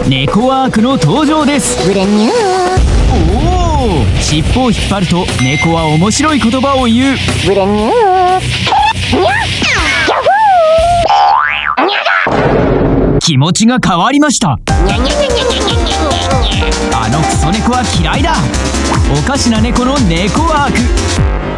猫ワークの登場です。 ブレニュー。 おお、尻尾を引っ張ると猫は面白い言葉を言う。 ブレニュー。 気持ちが変わりました。あのクソ猫は嫌いだ。おかしな猫の猫ワーク。